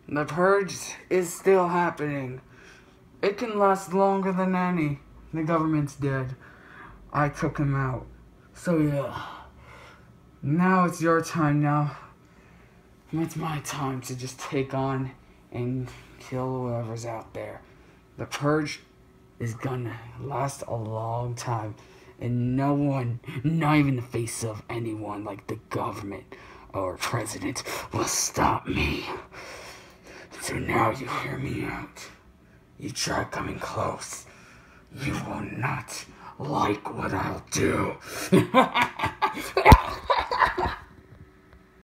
The purge is still happening. It can last longer than any. The government's dead. I took him out. So yeah. Now it's your time now. It's my time to just take on and kill whoever's out there. The purge is gonna last a long time. And no one, not even the face of anyone like the government or president, will stop me. So now you hear me out. You try coming close. You will not like what I'll do.